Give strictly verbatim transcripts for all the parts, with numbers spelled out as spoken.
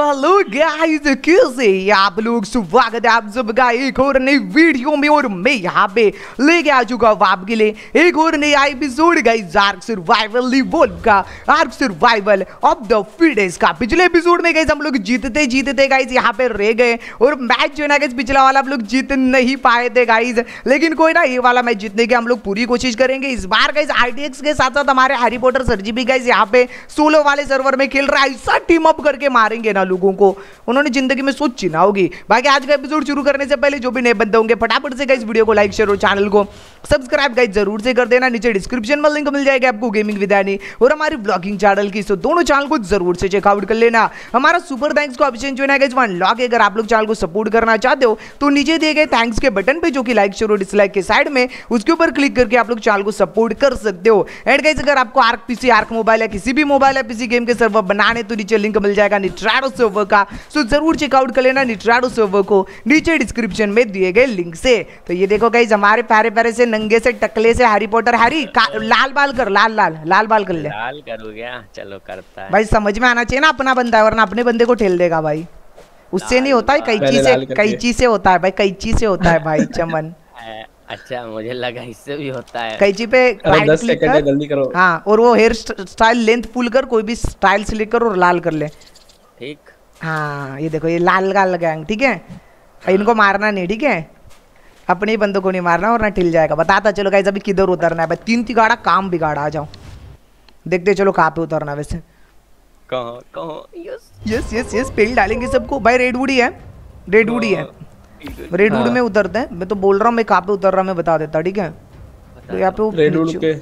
Hello guys, कैसे आप लोग? स्वागत है आप सबका एक और नई वीडियो में। और मैं यहाँ पे लेके आ चुका हूँ आपके लिए एक और नया episode guys, Ark Survival Evolve का, Ark Survival of the fittest का। पिछले एपिसोड में गाइस हम लोग जीतते जीतते गाइस यहाँ पे रह गए और मैच जो है ना गाइस पिछला वाला हम लोग जीत नहीं पाए थे गाइस, लेकिन कोई ना, ये वाला मैच जीतने की हम लोग पूरी कोशिश करेंगे इस बार गाइस। आरटीएक्स के साथ साथ हमारे हैरी पॉटर सर जी भी गाइस यहाँ पे सोलो वाले सर्वर में खेल रहा है। ऐसा टीम अप करके मारेंगे ना लोगों को, उन्होंने जिंदगी में सोची ना होगी। बाकी आज का एपिसोड शुरू करने से पहले जो भी नए बंदे होंगे फटाफट से गाइस वीडियो को लाइक शेयर और चैनल को सब्सक्राइब गाइस जरूर से कर देना। नीचे डिस्क्रिप्शन में लिंक मिल जाएगा आपको गेमिंग विद एनी और हमारी ब्लॉगिंग चैनल की, तो दोनों चैनल को जरूर से चेकआउट कर लेना। हमारा सुपर थैंक्स का ऑप्शन जो है गाइस वन लॉक है। अगर आप लोग चैनल को सपोर्ट करना चाहते हो तो नीचे दिए गए थैंक्स के बटन पे जो कि लाइक शेयर और डिसलाइक के साइड में, उसके ऊपर क्लिक करके आप लोग चैनल को सपोर्ट कर सकते हो। एंड गाइस अगर आपको आर्क पीसी, आर्क मोबाइल या किसी भी मोबाइल या पीसी गेम के सर्वर बनाने तो नीचे लिंक मिल जाएगा निट्राडो सर्वर का, सो जरूर चेकआउट कर लेना निट्राडो सर्वर को नीचे डिस्क्रिप्शन में दिए गए लिंक से। तो ये देखो गाइस हमारे प्यारे प्यारे से नंगे से टकले से हैरी पॉटर, हैरी लाल बाल कर, लाल लाल लाल बाल कर ले। लाल करूँ क्या? चलो करता है भाई, समझ में आना चाहिए ना, अपना बंदा है वरना अपने बंदे को ठेल देगा भाई। उससे नहीं होता है, कैंची से, कैंची से होता है भाई, कैंची से होता है भाई चमन। अच्छा मुझे लगा इससे भी होता है। कैंची पे राइट क्लिक कर, जल्दी करो। हाँ, और वो हेयर स्टाइल लेंथ फुल कर, कोई भी स्टाइल सिलेक्ट कर और लाल कर ले। ठीक, हाँ ये देखो ये लाल गाल गैंग, ठीक है। हाँ। इनको मारना नहीं, ठीक है, अपने ही बंदों को नहीं मारना वरना ठिल जाएगा। बताता चलो गाइस अभी किधर उतरना है भाई। तीन तिगाड़ा काम बिगाड़ा, आ जाओ देखते चलो कहाँ पे उतरना। वैसे कहाँ कहाँ? यस यस यस यस पेल डालेंगे सबको भाई। रेडवुड ही है, रेडवुड ही है, रेडवुड में उतरते हैं। मैं तो बोल रहा हूँ मैं कहाँ पे उतर रहा हूँ मैं बता देता, ठीक है। तो यहाँ पे रेडवुड के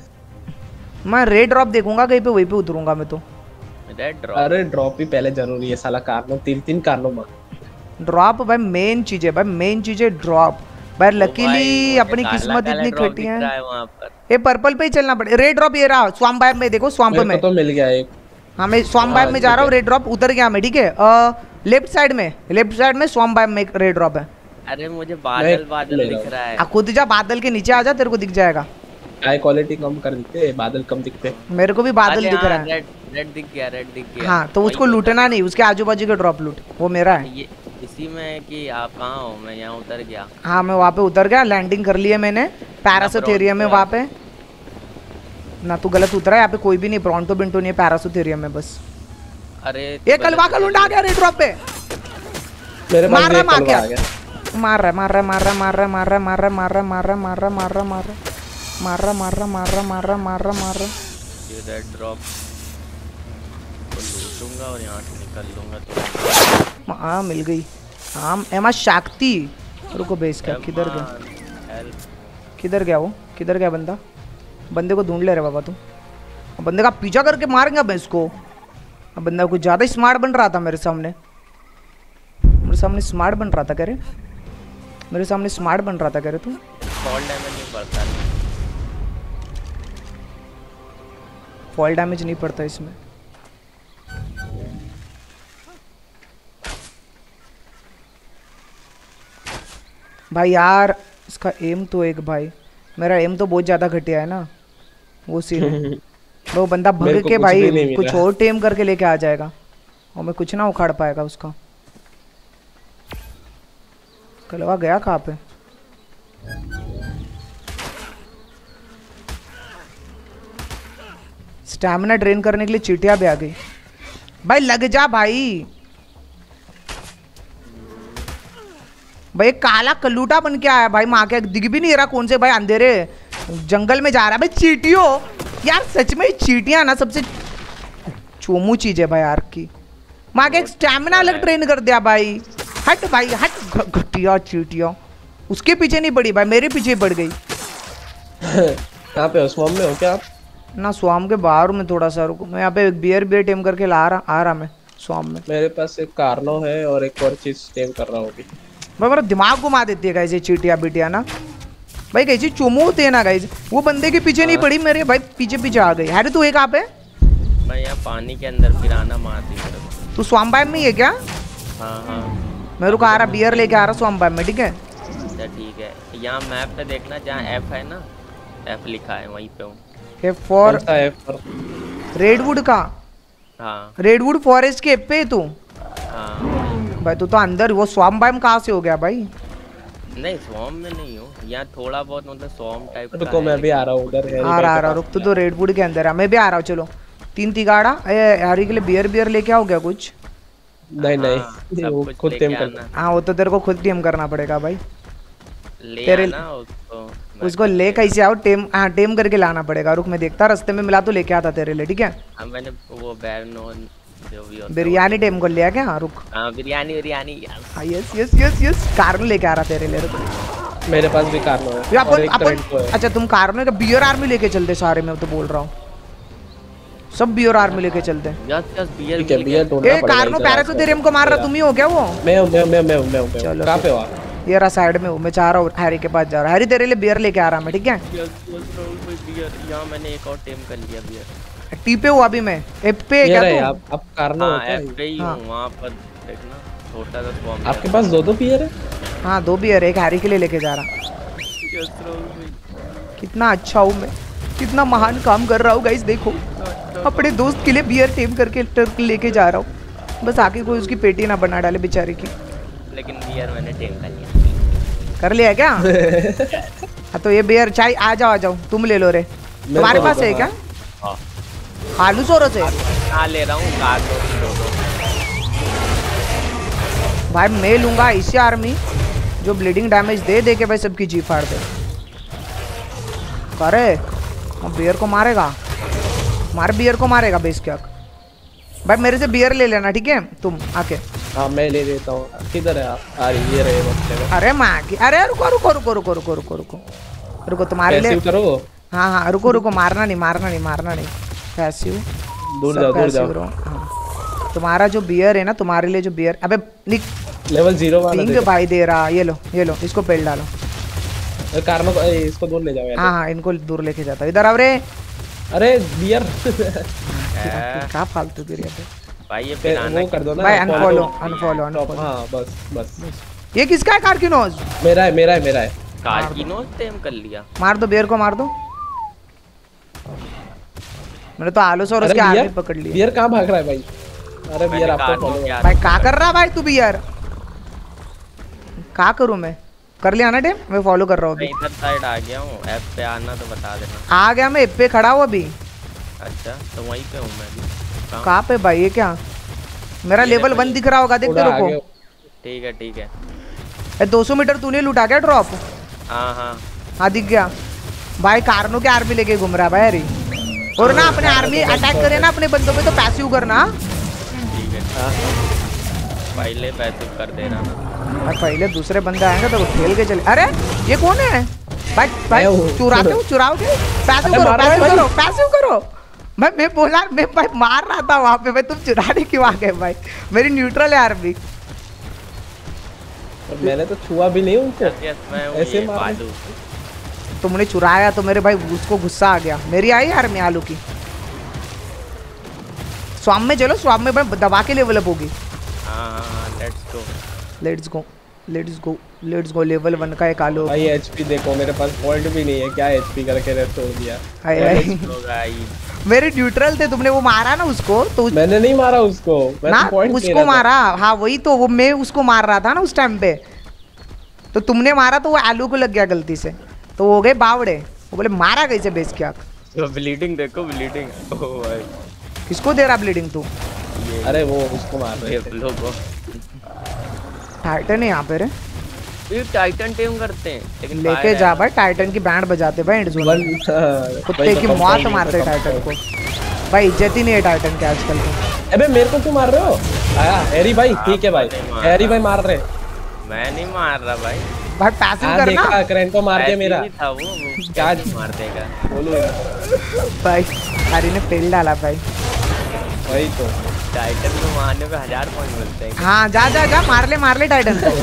मैं रेड ड्रॉप देखूंगा कहीं पे, वहीं पे उतरूंगा मैं तो। अरे ड्रॉप ही पहले जरूरी है साला, कारनो तीन तीन कारनो में ड्रॉप भाई मेन चीज है भाई, मेन चीज है ड्रॉप भाई। लकीली अपनी किस्मत इतनी खटी है। ये पर्पल पे ही चलना पड़े। रेड ड्रॉप ये रहा स्वाम्प बाइब में, देखो स्वाम्प में तो मिल गया एक। हाँ मैं स्वाम्प बाइब में जा रहा हूँ, रेड ड्रॉप उतर गया मैं, ठीक है। लेफ्ट साइड में, लेफ्ट साइड में स्वाम्प बाइब में एक रेड ड्रॉप है। अरे मुझे बादल बादल दिख रहा है। खुद जा बादल के नीचे आ जा, तेरे को दिख जाएगा। हाई क्वालिटी कम कर देते, बादल कम दिखते। मेरे को भी बादल दिख रहा है। रेड रेड दिख गया, रेड दिख गया। हाँ तो उसको लूटना नहीं, उसके आजू बाजू के ड्रॉप लूट, वो मेरा है। ये इसी में कि आप कहाँ हो? मैं यहाँ उतर गया। हाँ मैं वहाँ पे उतर गया, लैंडिंग कर ली है मैंने पैरासूट एरिया में। वहाँ पे ना तू गलत उतरा है, यहाँ पे कोई भी नहीं, ब्रॉन्टो बिंटो नहीं है पैरासूट एरिया में बस। अरे ये कलवा का लुंडा आ गया रेड ड्रॉप पे, मेरे पास मार रहा मार आ गया। मार रहा मार रहा मार रहा मार रहा मार रहा मार रहा मार रहा मार रहा मार रहा मार रहा मार रहा मार रहा मार रहा मार रहा मार रहा मार रहा मार रहा। ये रेड ड्रॉप को लूटूंगा और यहाँ से निकल लूंगा तो। हाँ मिल गई। हाँ एमा शक्ति, रुको बेस का किधर गया, किधर गया वो, किधर गया बंदा? बंदे को ढूंढ ले रहे बाबा तू, बंदे का पीछा करके मारेंगे अब इसको। अब बंदा कुछ ज़्यादा ही स्मार्ट बन रहा था मेरे सामने, मेरे सामने स्मार्ट बन रहा था कह रहे, मेरे सामने स्मार्ट बन रहा था कह रहे तू। फॉल डैमेज नहीं पड़ता, फॉल डैमेज नहीं पड़ता इसमें। भाई यार इसका एम तो एक, भाई मेरा एम तो बहुत ज़्यादा घटिया है ना, वो सीन वो बंदा भग के भाई कुछ और टेम करके लेके आ जाएगा और मैं कुछ ना उखाड़ पाएगा उसका। कलवा गया कहाँ पे? स्टैमिना ड्रेन करने के लिए चींटियां भी आ गई। भाई लग जा भाई, भाई काला कलूटा बन के आया भाई, माँ के दिख भी नहीं रहा कौन से भाई अंधेरे जंगल में जा रहा है भाई। चींटियों यार, सच में चींटियां ना सबसे चोमू चीज है भाई आर्क की। माँ के एक स्टैमिना अलग ट्रेन कर दिया भाई। हट भाई हट, घटिया चींटियां उसके पीछे नहीं पड़ी भाई, मेरे पीछे पड़ गई। कहाँ पे हो? स्वाम में हो क्या आप? ना स्वाम के बाहर में थोड़ा सा, रुको मैं यहाँ पे बियर बियर टेम करके ला रहा आ रहा मैं स्वाम में। मेरे पास एक कार्नो है और एक और चीज टेम कर रहा हूँ अभी। भाई मेरा दिमाग घुमा देती है गाइस ये चीटिया बिटिया ना भाई, कैसी चोमू होते हैं ना गाइस। वो बंदे के पीछे नहीं पड़ी, मेरे भाई पीछे पीछे आ गई। हैरी तू एक कहाँ पे? मैं यहाँ पानी के अंदर पिराना मार दी मेरे को। तू स्वाम बाइब में ही है क्या? हाँ हाँ मेरे को आ रहा बियर लेके आ रहा स्वाम बाइब में, ठीक है। अच्छा ठीक है, यहाँ मैप पे देखना जहाँ एफ है ना, एफ लिखा है वहीं पे हूँ। एफ फॉर रेडवुड का? हाँ रेडवुड फॉरेस्ट के एफ पे तू? हाँ भाई तू तो अंदर, वो स्वॉर्म बाइम कहाँ से हो गया भाई? नहीं स्वॉर्म में नहीं हूँ, यहाँ थोड़ा बहुत मतलब स्वॉर्म टाइप का रुको मैं भी आ रहा हूँ उधर। आ रहा आ रहा रुक, तू तो रेडवुड के अंदर है, मैं भी आ रहा हूँ। चलो तीन तिगाड़ा हैरी के लिए बियर बियर लेके आओ क्या कुछ? नहीं नहीं वो खुद टेम करना। हाँ वो तो तेरे को खुद टेम करना पड़ेगा भाई। ले तेरे आना उसको, उसको ले कैसे आओ? टेम, हाँ टेम करके लाना पड़ेगा। रुक मैं देखता, रास्ते में मिला तो लेके आता तेरे लिए, ठीक है? हाँ मैंने वो बैरनोन जो भी होता बिरयानी टेम कर लिया क्या? हाँ रुक। हाँ बिरयानी बिरयानी हाँ yes yes yes yes carno लेके आ रहा तेरे लिए। रुक मेरे पास भी कार्नो है। ये अपन और एक अपन Torrento है। अच्छा तुम कार्नो का बियर आर्मी लेके चलते सारे, मैं तो बोल रहा हूँ सब बियर आर्मी लेके चलते हैं। यस यस बियर ठीक है बियर ढूंढना ए पड़ेगा। कार्नो पैरासोथेरियम को मार रहा, तुम ही हो क्या वो? मैं हूं मैं मैं मैं हूं मैं हूं चलो कहां पे हो आप? ये रहा साइड में हूँ मैं, चाह रहा हूँ हैरी के पास जा रहा हूँ। हैरी तेरे लिए बियर लेके आ रहा मैं, ठीक है? यस यस बियर, यहाँ मैंने एक और टेम कर लिया बियर। टी पे हूँ अभी मैं, एफ पे क्या ये तू? आप आप कार्नो हाँ होता एफ पे ही हाँ। हूँ वहाँ पर, देखना छोटा सा स्वॉर्म। आपके पास दो दो बियर है? हाँ दो बियर, एक हैरी के लिए लेके जा रहा। यस भाई कितना अच्छा हूँ मैं, कितना महान काम कर रहा हूँ गाइस। देखो अपने दोस्त के लिए बियर टेम करके टर्क लेके जा रहा हूँ, बस आके कोई उसकी पेटी ना बना डाले बेचारे की। लेकिन बियर मैंने टेम कर लिया। कर लिया क्या? हाँ तो ये बियर चाय, आ जाओ आ जाओ, तुम ले लो रे। तुम्हारे पास है क्या? हाँ आलू सोरो से हाँ ले रहा हूँ कार दो दो दो। भाई मैं लूंगा इसी आर्मी जो ब्लीडिंग डैमेज दे दे के भाई सबकी जी फाड़ दे। करे अब बियर को मारेगा, मार बियर को मारेगा बेस क्या? भाई मेरे से बियर ले लेना, ठीक है? तुम आके। हाँ मैं ले लेता हूँ। किधर है आप? आ रही ये रहे बच्चे। अरे माँ की, अरे रुको रुको रुको रुको रुको रुको रुको रुको तुम्हारे लिए करो। हाँ हाँ रुको रुको, मारना नहीं मारना नहीं मारना नहीं, पैसिव दूर जाओ दूर जाओ। हाँ तुम्हारा जो बियर है ना, तुम्हारे लिए जो बियर, अबे निक लेवल जीरो वाला पिंग भाई दे रहा। ये लो ये लो, इसको पेल डालो। कार्नो को इसको दूर ले जाओ यार। हाँ हाँ इनको दूर लेके जाता हूँ। इधर आओ रे। अरे बियर क्या फालतू गिर गया भाई ये फिर आना वो कर दो ना भाई, अनफॉलो अनफॉलो अनफॉलो। हाँ बस बस ये किसका है? कार्किनोज मेरा है मेरा है मेरा है। कार्किनोज टेम कर लिया। मार दो बियर को, मार दो। मैंने तो आलूस और उसके आगे पकड़ लिया। बियर कहाँ भाग रहा है भाई? अरे बियर आपको फॉलो भाई क्या कर रहा भाई तू बियर? क्या करूं मैं? कर लिया ना टेम, मैं फॉलो कर रहा हूँ अभी। मैं इधर साइड आ गया हूँ, एफ पे आना तो बता देना। आ गया मैं, एफ पे खड़ा हूँ अभी। अच्छा तो वहीं पे हूँ मैं भी। कहाँ पे भाई? ये क्या मेरा लेवल वन दिख रहा होगा, देखते रुको। ठीक है ठीक है। दो सौ मीटर तूने लूटा क्या ड्रॉप? हाँ हाँ हाँ दिख गया भाई। कार्नो के आर्मी लेके घूम रहा है भाई हरी। और ना अपने आर्मी अटैक करे ना अपने बंदों पे तो पैसिव करना। ठीक है पहले पैसिव कर दे रहा ना भाई, पहले दूसरे बंदे आएंगे तो खेल के चले। अरे ये कौन है भाई? भाई चुराते हो चुराओगे? पैसिव करो पैसिव करो पैसिव करो। भाई मैं बोला, मैं भाई मार रहा था वहाँ पे भाई, तुम चुराने क्यों आ गए भाई? मेरी न्यूट्रल है आर्मी। मैंने तो छुआ भी नहीं उनको। ऐसे मार। तुमने चुराया तो मेरे भाई उसको गुस्सा आ गया। मेरी आई यार में आलू की। स्वाम में चलो, स्वाम में भाई दबा के लेवल अप होगी। Let's go let's go let's go let's go. Level one का एक आलू भाई। एचपी देखो मेरे पास पॉइंट भी नहीं है, क्या एचपी करके रेस्ट हो गया। हाय हाय मेरे न्यूट्रल थे, तुमने वो मारा ना उसको तो उस... मैंने नहीं मारा उसको, मैं ना तो पॉइंट उसको मारा। हाँ वही तो, वो मैं उसको मार रहा था ना उस टाइम पे, तो तुमने मारा तो वो आलू को लग गया गलती से, तो वो गए बावड़े। वो बोले मारा कैसे बेस क्या? ब्लीडिंग देखो ब्लीडिंग। ओह भाई किसको दे रहा ब्लीडिंग तू? अरे वो उसको मार रहे थे लोगों। टाइटन है यहाँ पे रे। ये टाइटन टीम करते हैं लेकिन लेके जा भाई, टाइटन की बैंड बजाते भाई एंड जोन। कुत्ते की मौत मारते टाइटन को भाई, इज्जत ही नहीं है टाइटन के आजकल तो। अबे मेरे को क्यों मार रहे हो? आया हैरी भाई, ठीक है भाई, हैरी भाई मार रहे। मैं नहीं मार रहा भाई। भाई पैसिव करना। देखा क्रेंटो मार दिया मेरा। था वो, वो क्या मार देगा बोलो भाई। हैरी ने पेल डाला भाई। वही तो, टाइटन को मारने पे हजार पॉइंट मिलते हैं। हाँ जा जा जा, मार ले मार ले टाइटन को।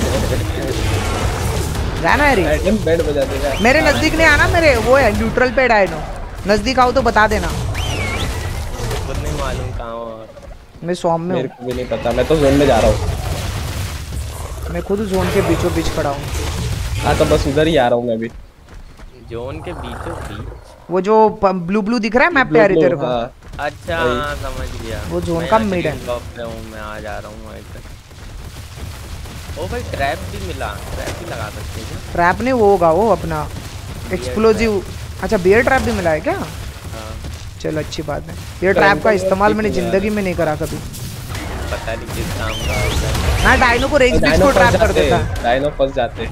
जाना हैरी, टाइटन बैंड बजा देगा। मेरे नजदीक नहीं आना, मेरे वो है न्यूट्रल पे डायनो। नजदीक आओ तो बता देना। खुद नहीं मालूम कहाँ हो। मैं सॉम में हूँ। मेरे को भी नहीं पता, मैं तो जोन में जा रहा हूँ। मैं खुद जोन के बीचों बीच खड़ा हूँ। हाँ तो बस उधर ही आ रहा हूँ मैं भी। जोन के बीचों बीच वो जो ब्लू ब्लू दिख रहा है मैप पे आ रही तेरे को? अच्छा हाँ समझ गया। वो जोन का मिड है। मैं आ जा रहा हूँ। ओ भाई ट्रैप भी मिला, ट्रैप भी लगा सकते हैं। ट्रैप नहीं वो होगा वो अपना एक्सप्लोजिव। अच्छा बियर ट्रैप भी मिला है क्या? हाँ चलो अच्छी बात है। ये ट्रैप का इस्तेमाल मैंने जिंदगी में नहीं करा कभी। पता नहीं किस काम का होता है। हाँ डायनो को रेंज बीच को ट्रैप कर देता है। डायनो फंस जाते।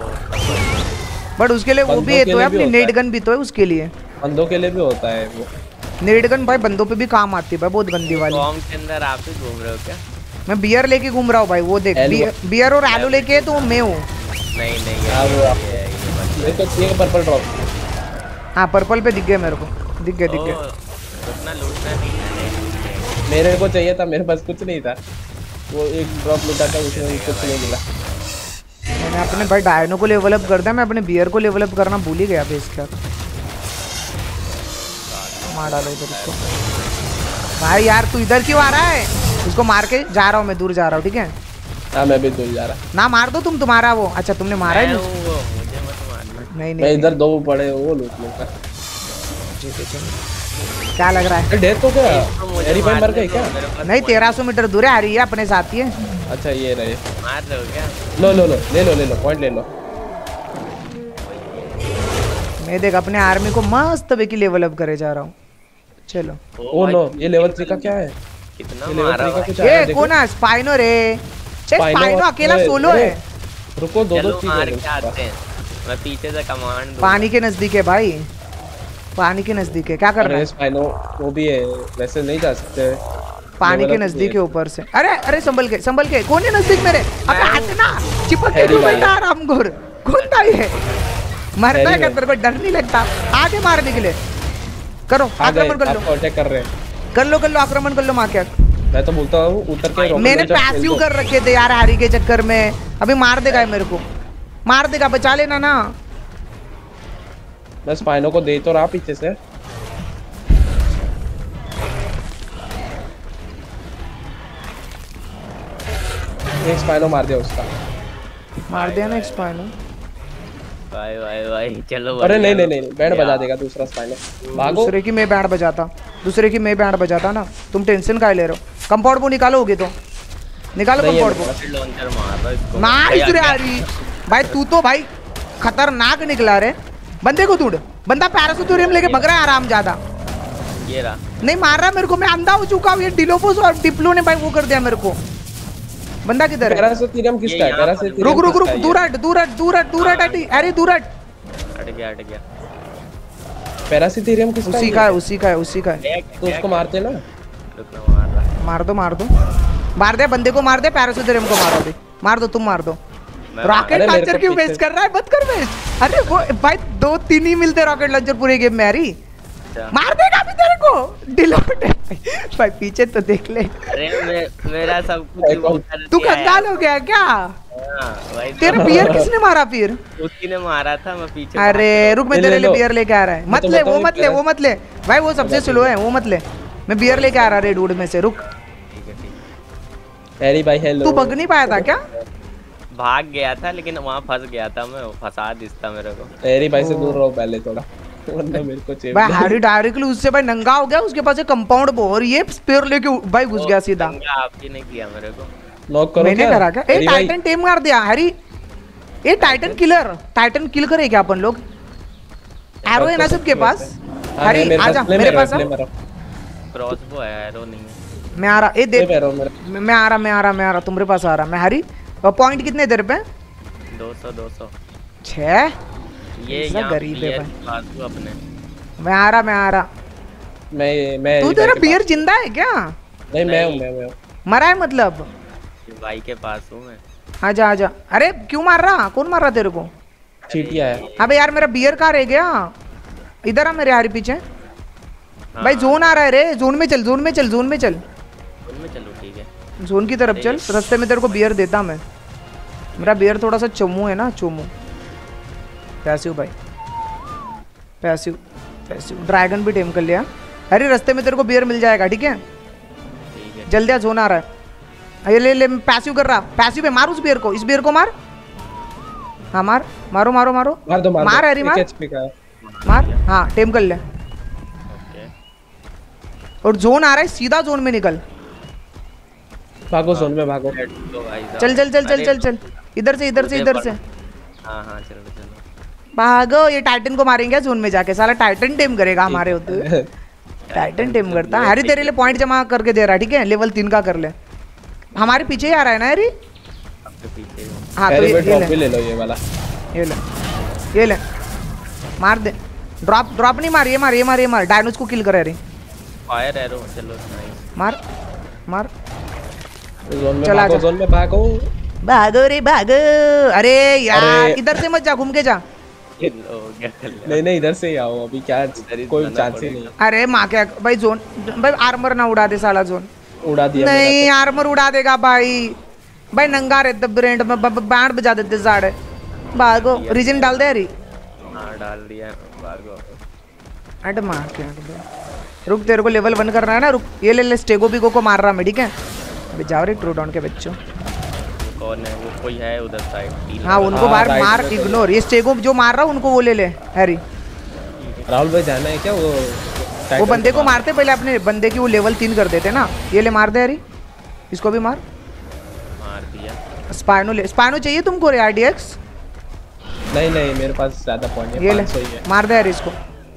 बट उसके लिए वो भी है तो है अपनी नेट गन भी तो है उसके लिए। बंदों के लिए भी होता है वो नेट गन भाई, बंदों पे भी काम आती है भाई, बहुत गंदी वाली। फॉर्म के अंदर आप ही घूम रहे हो क्या? मैं बियर लेके घूम रहा हूँ भाई, वो देख बियर, बियर और एलो लेके तो मैं हूँ। नहीं नहीं हाँ वो ये तो ये पर्पल ड्रॉप। हाँ पर्पल पे दिख गया मेरे को, दिख गया दिख गया। उतना लूटना नहीं है। मेरे को चाहिए था, मेरे पास कुछ नहीं था, वो एक ड्रॉप लूटा था उसमें कुछ नहीं मिला। मैंने अपने भाई डायनो को लेवल अप कर दिया, मैं अपने बियर को लेवल अप करना भूल ही गया बेस क्या। मार डालो इधर इसको। भाई यार तू इधर क्यों आ रहा है? उसको मार के जा रहा हूँ मैं, दूर जा रहा हूँ ठीक है। हाँ मैं भी दूर जा रहा। ना मार दो तुम, तुम्हारा वो। अच्छा तुमने मारा ही नहीं। मुझे मत मारना। नहीं नहीं मैं इधर दो पड़े वो लूट लूंगा। क्या लग रहा है? डेथ तो क्या एरी भाई मर गए क्या? नहीं तेरह सौ मीटर दूर है, आ रही है अपने साथ ही है। अच्छा ये रहे, मार रहे हो क्या? लो लो लो ले लो ले लो पॉइंट ले लो। मैं देख अपने आर्मी को मस्त वे की लेवल अप करे जा रहा हूँ। चलो ओ नो ये लेवल थ्री का क्या है? कितना ये लेवल मारा थ्री का कुछ ये आया देखो। कौन है? स्पाइनो रे। स्पाइनो अकेला सोलो है। रुको दो दो चलो चीज मार के आते हैं, मैं पीछे से कमांड दूंगा। पानी के नजदीक है भाई, पानी के नजदीक है। क्या कर रहा अरे है? स्पाइनो वो भी है, वैसे नहीं जा सकते। पानी के नजदीक है ऊपर से। अरे अरे संभल के संभल के। कौन है नजदीक मेरे? अबे हटना, चिपक के क्यों बैठा रामगुर? कौन था ये? मरता है क्या तेरे को? डर नहीं लगता? आगे मारने के लिए करो, आक्रमण कर लो। आपको अटैक कर रहे हैं। कर लो कर लो आक्रमण कर लो माँ क्या। मैं तो बोलता हूँ उतर के रोक। मैंने पैसिव कर रखे थे यार हैरी के चक्कर में। अभी मार देगा मेरे को, मार देगा, बचा लेना ना। मैं स्पाइनो को दे तो रहा पीछे से। एक स्पाइनो मार दिया उसका। मार दिया ना एक स्पाइनो। भाई भाई भाई चलो। अरे नहीं नहीं नहीं बैंड बजा देगा दूसरा स्पाइनो। भागो। दूसरे की मैं बैंड बजाता, दूसरे की मैं बैंड बजाता ना। तुम टेंशन काहे ले रहे हो? कंपाउंड वो निकालोगे तो निकालो कंपाउंड को। लॉन्चर मार रहा इसको। नाइस रे यारी भाई, तू तो भाई खतरनाक निकला रे। बंदे को ढूंढ, बंदा पैरासूटोरियम लेके भग रहा है आराम ज्यादा। ये रहा। नहीं मार रहा मेरे को, मैं अंधा हो चुका हूँ। ये डिलोफोस और डिप्लो ने भाई वो कर दिया मेरे को। बंदा किधर है? पैरासूटोरियम किसका है? पैरासूटोरियम रुक रुक रुक, दूर हट दूर हट दूर हट दूर हट। अरे दूर हट। हट गया हट गया। पैरासूटोरियम किसका उसी का है उसी का है उसी का है। तो उसको मारते ना। रुकना मार रहा। मार दो मार दो मार दे बंदे को, मार दे। पैरासूटोरियम को मारो अभी, मार दो तुम मार दो। रॉकेट लॉन्चर क्यों वेस्ट कर रहा है? मत कर वेस्ट। अरे वो भाई दो तीन ही मिलते रॉकेट लॉन्चर पूरे गेम में यारी। मार देगा अभी तेरे को डिलोट भाई। पीछे तो देख ले। अरे मे, मेरा सब कुछ तू कंगाल हो गया क्या? भाई तेरा बियर किसने मारा फिर? उसी ने मारा था, मैं पीछे। अरे रुक मैं तेरे लिए बियर लेके आ रहा है। मत ले वो मत ले वो मत ले भाई, वो सबसे स्लो है, वो मत ले। मैं बियर लेके आ रहा रेड वुड में से। रुक हैरी भाई हेलो। तू भग नहीं पाया था क्या? भाग गया था लेकिन वहाँ फंस गया था मैं, फंसा दिसता मेरे को। हैरी भाई से दूर रहो पहले थोड़ा, वरना मेरे को चेप। भाई हैरी डायरेक्टली उससे भाई नंगा हो गया। उसके पास एक कंपाउंड बो और ये स्पेयर लेके भाई घुस गया सीधा। आपने नहीं किया मेरे को। नॉक करो। मैंने करा क्या? ए टाइटन टेम मार दिया हैरी। A titan killer, titan kill करे क्या अपन लोग? एरो है ना सबके पास? हैरी आजा मेरे पास आ। क्रॉसबो है, एरो नहीं है। मैं आ रहा। ए देख मैं आ रहा मैं आ रहा मैं आ रहा तुम्हारे पास आ रहा मैं। हैरी पॉइंट कितने तेरे पे? दो सौ दो सौ छह। ये यहाँ गरीब है भाई। अपने मैं आ रहा मैं आ रहा। मैं मैं तू तेरा बियर जिंदा है क्या? नहीं मैं हूं मैं मैं मरा है मतलब? भाई के पास हूं मैं। आजा आजा। अरे क्यों मार रहा? कौन मार रहा तेरे को? चीटिया है। अबे यार मेरा बियर कहाँ रह गया? इधर आ मेरे हारी पीछे। भाई जोन आ रहा है रे, जोन में चल जोन में चल जोन में चल जोन में चलो ठीक है। जोन की तरफ चल। रास्ते में तेरे को बियर देता मैं। मेरा बियर थोड़ा सा चोमू है ना, चोमू। पैसिव भाई पैसिव पैसिव। ड्रैगन भी टेम कर लिया। अरे रास्ते में तेरे को बियर मिल जाएगा ठीक है। जल्दी आ, जोन आ रहा है। ये ले ले पैसिव कर रहा। पैसिव पे मार उस बियर को, इस बियर को मार। हाँ मार मारो मारो मारो मार दो मार मार हैरी मार मार। हाँ टेम कर ले। और जोन आ रहा है, सीधा जोन में निकल। भागो जोन में भागो। तो भाई साहब। चल चल चल चल अरे, चल चल इधर से इधर से मुझे इधर पड़- से हाँ हाँ चलो चलो। भागो। ये टाइटन को मारेंगे जोन में जाके, साला टाइटन टेम करेगा हमारे होते हुए। टाइटन टेम करता है। हैरी तेरे लिए पॉइंट जमा करके दे रहा है, ठीक है? लेवल तीन का कर ले। हमारे पीछे ही आ रहा है ना हैरी? आपके पीछे हूँ। हाँ तो हैरी ये भाई ये ड्रॉप भी ले ले लो ये वाला। ये ले ये ले मार दे। ड्रॉप ड्रॉप नहीं मार, ये मार ये मार ये मार। डायनोस को किल कर हैरी। फायर एरो चलो नाइस। मार मार। जोन में चल, भागो आजा। जोन में भागो। भागो रे भागो। अरे यार अरे। इधर से मत जा, घूम के जा। हो गया कर लिया। नहीं नहीं इधर से ही आओ, अभी क्या इधर ही कोई जाना चांस ही पड़ेगा। नहीं। अरे माँ क्या भाई जोन, भाई आर्मर ना उड़ा दे साला जोन। उड़ा दिया नहीं मेरा आर्मर उड़ा देगा भाई। भाई नंगा रहते ब्रेंड में ब- ब- बैंड बजा देते साढ़े। भागो रीजन डाल दे हरी। हाँ डाल दिया भागो। अट मार के हट दे। रुक तेरे को लेवल वन करना है ना, रुक। ये ले ले स्टेगो बिगो को मार रहा मैं, ठीक है? अबे जाओ रे ट्रूडाउन के बच्चों। कौन है वो? कोई है उधर साइड। हाँ उनको हाँ, बाहर right मार, में तो इग्नोर। ये स्टेगो जो मार रहा उनको वो ले ले हैरी। तरफ। राहुल भाई जाना है क्या वो? वो टाइटन बंदे को मार- मारते पहले, अपने बंदे की वो लेवल तीन कर देते ना। ये ले मार दे हैरी, इसको भी मार। मार दिया। स्पाइनो ले। स्पाइनो चाहिए तुमको रे आरडीएक्स? नहीं नहीं मेरे पास ज्यादा पॉइंट है, ये ले पाँच सौ ही है। मार दे हैरी इसको।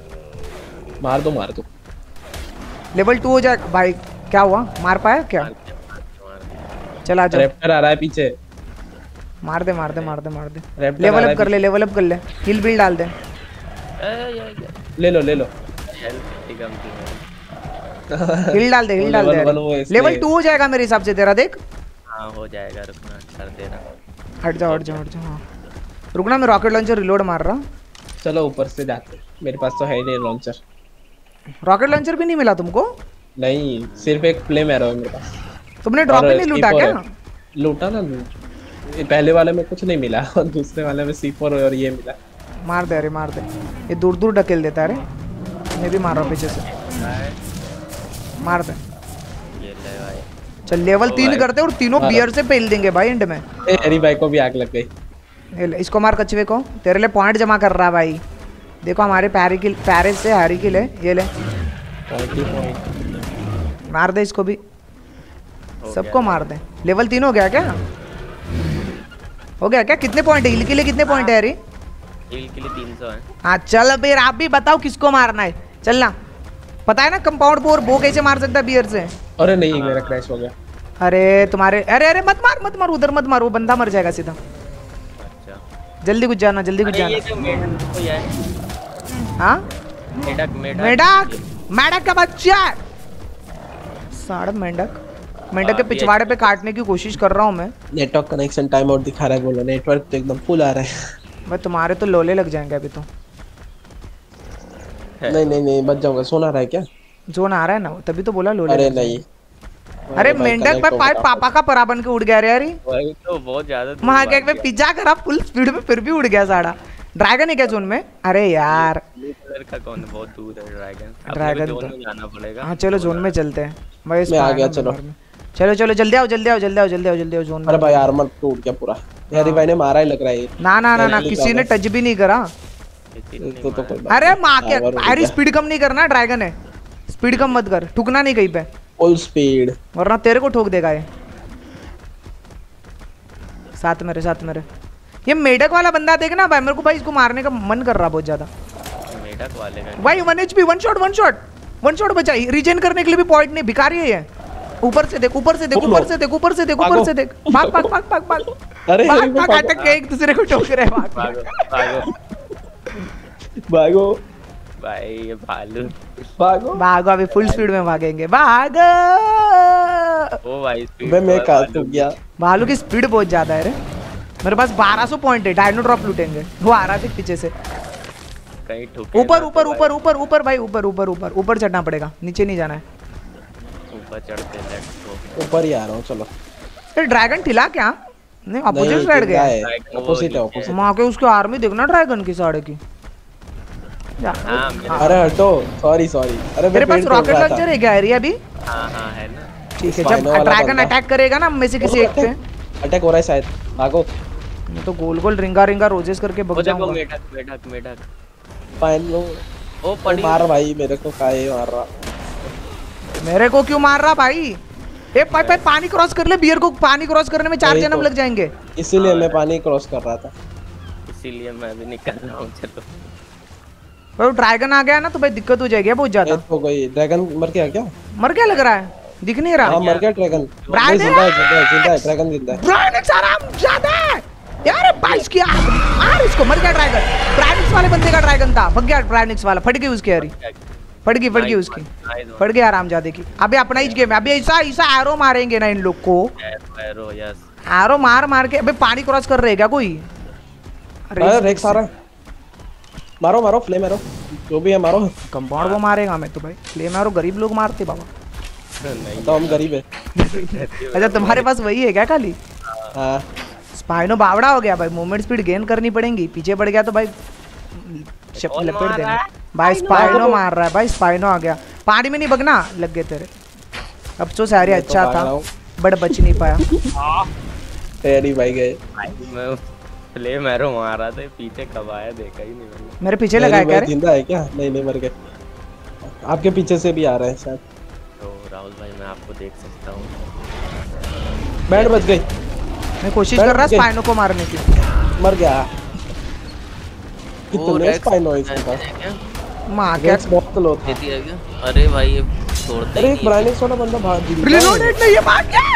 मार दो मार दो। लेवल टू हो जाए भाई। क्या हुआ, मार पाया क्या? मार दिया, मार दिया। चल आ जा। रैप्टर आ रहा है पीछे। मार दे मार दे मार दे मार दे। रैप्टर लेवल आ रहा अप कर ले, लेवल अप कर ले। हिल बिल डाल दे। ए, ये, ये, ले लो ले लो। हेल्थ कितनी कम थी मेरी। हिल डाल दे, हिल वो डाल level one वो दे। इसलिए- लेवल टू हो जाएगा मेरे हिसाब से तेरा, देख। हाँ हो जाएगा, रुकना कर देना। हट जाओ हट जाओ हट जाओ। हाँ रुकना, मैं रॉकेट लॉन्चर रिलोड मार रहा हूँ। चलो ऊपर से जाते, मेरे पास तो है ही नहीं लॉन्चर। रॉकेट लॉन्चर भी नहीं मिला तुमको? नहीं सिर्फ एक फ्लेम एरो है मेरे पास। तुमने ड्रॉप और ही नहीं लूटा C four क्या? है। लूटा ना ये पहले वाले में कुछ नहीं मिला और दूसरे वाले में सी फोर और ये मिला। मार दे अरे मार दे। ये दूर दूर ढकेल देता है रे। मैं भी मार रहा हूँ पीछे से। मार दे। ये ले भाई। चल लेवल ओ तीन भाई। करते हैं और तीनों मारा। बियर से पेल देंगे भाई एंड में। ए हरी भाई को भी आग लग गई। ये ले, इसको मार कछुए को। तेरे लिए पॉइंट जमा कर रहा है भाई। देखो हमारे पैरी की पैरिस से हैरी की ले। ये ले फोर्टी पॉइंट। मार दे इसको भी। हो सबको गया। मार दे। लेवल तीन हो गया क्या? हो गया क्या? कितने पॉइंट है हिल के लिए? कितने पॉइंट है हैरी? हील के लिए तीन सौ है। हाँ चल फिर आप भी बताओ किसको मारना है। चलना। पता है ना कंपाउंड बोर बो कैसे मार सकता है बियर से? अरे नहीं मेरा क्रैश हो गया। अरे तुम्हारे अरे अरे मत मार मत मार, उधर मत मार, वो बंदा मर जाएगा सीधा। अच्छा। जल्दी कुछ जाना, जल्दी कुछ अरे ये जाना। जो मेढक कोई है। हाँ मेढक मेढक। मेढक मेढक का बच्चा है। साढ़े मेंढक मेंढक के हाँ, ये- पिछवाड़े पे काटने की कोशिश कर रहा हूँ मैं। नेटवर्क कनेक्शन टाइम आउट दिखा रहा है, बोलो नेटवर्क तो एकदम फुल आ रहा है। भाई तुम्हारे तो लोले लग जाएंगे अभी तो। नहीं नहीं नहीं बच जाऊंगा। सोना रहा है क्या? जोन आ रहा है ना, तभी तो बोला लोले अरे लग नहीं। जाएंगे। अरे मेंढक भाई पाए पापा का परा बन के उड़ गया रे यार। वही तो बहुत ज्यादा दूर वहां भाग के गया। पिज्जा करा फुल स्पीड में, फिर भी उड़ गया साड़ा। ड्रैगन है क्या जोन में? अरे यार ब्लू कलर का कौन है? बहुत दूर है ड्रैगन। ड्रैगन जोन तो- में जाना पड़ेगा। हाँ चलो जोन में चलते हैं भाई। मैं आ गया, स्पाइडर चलो। में। चलो चलो जल्दी आओ जल्दी आओ जल्दी आओ जल्दी आओ जल्दी आओ जोन अरे में। भाई आर्मर टूट गया पूरा। हरी भाई ने मारा ही लग रहा है ये। ना ना ना ना जल्दी किसी ने करो। टच भी नहीं करा। इतनी तो तो कोई मार- बात अरे माँ के आवर उड़ अरे गया। स्पीड कम नहीं करना, ड्रैगन है। स्पीड कम मत कर, ठुकना नहीं कहीं पे, फुल स्पीड। वरना तेरे को ठोक देगा ये। साथ मेरे साथ मेरे। ये मेढक वाला बंदा देखना भाई, मेरे को भाई इसको मारने का मन कर रहा बहुत ज्यादा मेढक वाले का। भाई। One HP, one shot one shot one shot बचा। रीजन करने के लिए भी पॉइंट नहीं, भिखारी है ये। ऊपर से देख ऊपर से देख ऊपर से देख ऊपर से देख ऊपर से देख। भाग भाग भाग भाग भाग अरे भाग हरी भाग भाई अटक के एक दूसरे को ठोक रहे हैं, भाग भागो भागो भागो भाई ये भालू। भागो। भागो अभी फुल स्पीड में भागेंगे, भागो। ओ भाई स्पीड बे मैं तो कहा भालू। तू गया। भालू की स्पीड बहुत ज्यादा है रे। मेरे पास बारह सौ पॉइंट है, डायनो ड्रॉप लूटेंगे। वो आ रहा है पीछे से। कहीं ठुके ऊपर ना ऊपर तो ऊपर ऊपर ऊपर भाई, ऊपर ऊपर ऊपर ऊपर चढ़ना पड़ेगा, नीचे नहीं जाना है। भाई, ऊपर चढ़ते लेट्स गो। ऊपर ही आ रहा हूँ चलो। ये ड्रैगन ठिला क्या? नहीं अपोजिट नहीं, साइड गया। Dragon वो ऑपोजिट है नीचे ऑपोजिट। माँ के उसकी आर्मी देखना ड्रैगन की साढ़े की। जा। हाँ मेरे अरे हटो सॉरी सॉरी। अरे तेरे पास रॉकेट लॉन्चर है क्या एरिया अभी? हाँ हाँ है ना। ठीक है, Spino जब वाला ड्रैगन बंदा। अटैक करेगा ना हम में से किसी एक पे, अटैक हो रहा है शायद। भागो। मैं तो गोल गोल रिंगा रिंगा रोजेस करके वो बग देखो जाऊंगा। मेढक मेढक मेढक। फाइन लो। ओ पड़ी। मार भाई मेरे को काहे मार रहा। मेरे को क्यों मार रहा भाई? ए भाई भाई पानी क्रॉस कर ले, बियर को पानी क्रॉस करने में चार वही जन्म तो। लग जाएंगे। इसीलिए मैं पानी क्रॉस कर रहा था। इसीलिए मैं भी निकल रहा हूँ। चलो भाई ड्रैगन आ गया ना तो भाई दिक्कत हो जाएगी बहुत ज्यादा। ये तो कोई ड्रैगन मर गया क्या? मर क्या लग रहा है, दिख नहीं रहा। हाँ मर गया ड्रैगन। ब्रायन नहीं, जिंदा है जिंदा है जिंदा है ड्रैगन जिंदा है। ब्रायनिक्स आराम ज्यादा है यार, बाईस की आग मार इसको, मर गया ड्रैगन। ब्रायनिक्स वाले बंदे का ड्रैगन था, भग गया ब्रायनिक्स वाला, फट गई उसकी यारी, फट गई फट गई उसकी, फट गई आराम ज्यादा की। अभी अपना ही गेम है, अभी ऐसा ऐसा एरो मारेंगे ना इन लोग को, एरो यस एरो मार मार के। अबे पानी क्रॉस कर रहे क्या कोई? अरे रेक्स आ रहा है, मारो मारो फ्लेम एरो जो भी है मारो। कंपाउंड वो मारेगा मैं तो भाई, फ्लेम एरो गरीब लोग मारते बाबा। तो हम गरीब है। अच्छा तुम्हारे पास वही है क्या खाली? हाँ स्पाइनो बावड़ा हो गया भाई, मूवमेंट स्पीड गेन करनी पड़ेगी, पीछे पड़ गया तो भाई शप लपेट देना भाई। स्पाइनो मार रहा है भाई, स्पाइनो आ गया, पानी में नहीं बगना, लग गए तेरे। अफसोस यार अच्छा था बट बच नहीं पाया। तेरी भाई गए। मैं फ्लेम एरो मार रहा था, पीछे कब आया देखा ही नहीं मैंने। मेरे पीछे लगा है क्या रे? जिंदा है क्या? नहीं नहीं मर गए, आपके पीछे से भी आ रहा है शायद। तो राहुल भाई मैं आपको देख सकता हूँ। बैंड बच गई, मैं कोशिश कर रहा स्पाइनो को मारने की। मर गया। कितने स्पाइनो है इसके पास? मां क्या बहुत लो था। अरे भाई ये छोड़ते अरे एक ब्रायनिक्स वाला बंदा भाग गया। रिलोडेड नहीं, ये भाग गया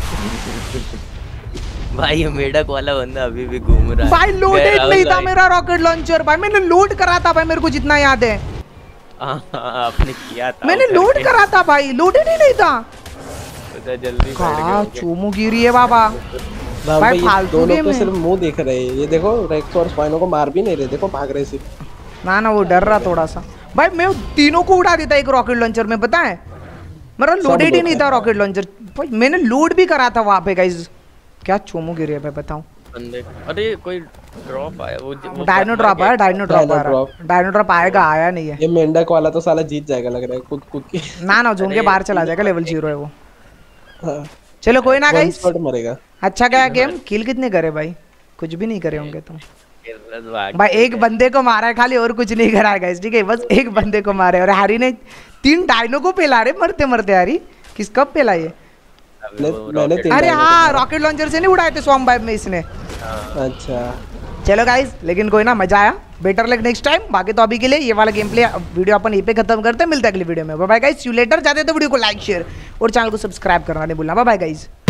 भाई। ये मेडक वाला बंदा अभी भी घूम रहा है भाई। लोडेड नहीं था मेरा रॉकेट लॉन्चर भाई, मैंने लोड करा था भाई, मेरे को जितना याद है। आपने किया था, मैंने लोड करा था भाई, लोडेड ही नहीं था। तो जल्दी कहाँ चोमू गिरी है बाबा भाई, भाई फालतू दोनों गेम तो है। सिर्फ मुंह देख रहे हैं, ये देखो रेक्स और स्पाइनो को मार भी नहीं रहे, देखो भाग रहे सिर्फ। ना ना वो डर रहा थोड़ा सा भाई, मैं तीनों को उड़ा देता एक रॉकेट लॉन्चर में, पता है मेरा लोडेड ही नहीं था रॉकेट लॉन्चर भाई, मैंने लोड भी करा था वहां पे गाइस। क्या चोमू गिरी है भाई बताऊं। बंदे अरे कोई ड्रॉप आया, वो वो डायनो ड्रॉप आया, डायनो ड्रॉप आ रहा है, डायनो ड्रॉप आएगा, आया नहीं है। ये मेंढक वाला तो साला जीत जाएगा लग रहा है कूद कूद के। ना ना जोन के बाहर चला जाएगा, लेवल जीरो है वो। हाँ। चलो कोई ना गाइस, मरेगा। अच्छा गया गेम। किल कितने करे भाई? कुछ भी नहीं करे होंगे तुम भाग भाई, एक बंदे को मारा है खाली, और कुछ नहीं करा है गाइस, ठीक है? बस एक बंदे को मारे, और हैरी ने तीन डायनो को पेला रे मरते मरते। हैरी किस कब पेला ये? मैंने तीन अरे डायनो को हाँ रॉकेट लॉन्चर से नहीं उड़ाए थे स्वॉर्म वाइब में इसने। अच्छा चलो गाइस, लेकिन कोई ना, मजा आया, बेटर लग नेक्स्ट टाइम। बाकी तो अभी के लिए ये वाला गेम प्ले वीडियो अपन यहीं पे खत्म करते हैं, मिलते हैं अगली वीडियो में। Bye bye guys, see you later. जाते तो वीडियो को लाइक शेयर और चैनल को सब्सक्राइब करना नहीं भूलना। Bye bye guys.